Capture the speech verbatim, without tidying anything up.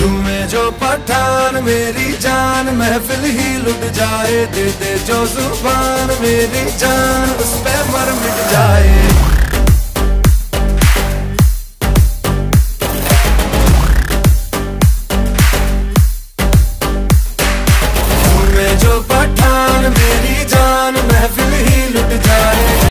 झूमे जो पठान मेरी जान महफिल ही लुट जाए, दे दे जो जुबान मेरी जान उस पे मर मिट जाए।